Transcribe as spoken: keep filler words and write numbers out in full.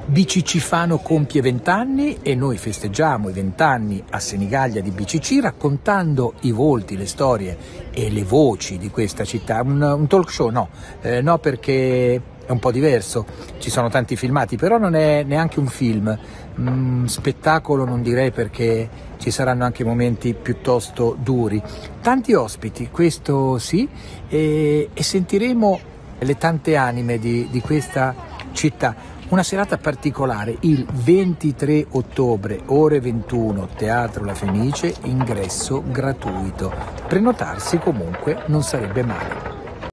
B C C Fano compie vent'anni e noi festeggiamo i vent'anni a Senigallia di B C C raccontando i volti, le storie e le voci di questa città. Un, un talk show no, eh, no perché è un po' diverso, ci sono tanti filmati, però non è neanche un film, mm, spettacolo non direi perché ci saranno anche momenti piuttosto duri. Tanti ospiti, questo sì, e, e sentiremo le tante anime di, di questa città. Una serata particolare, il ventitré ottobre, ore ventuno, Teatro La Fenice, ingresso gratuito. Prenotarsi comunque non sarebbe male.